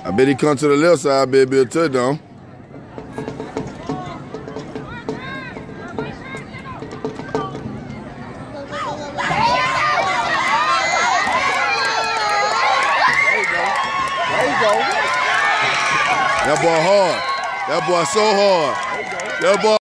I bet he come to the left side, I bet it'll be a touchdown. That boy hard. That boy so hard. That boy.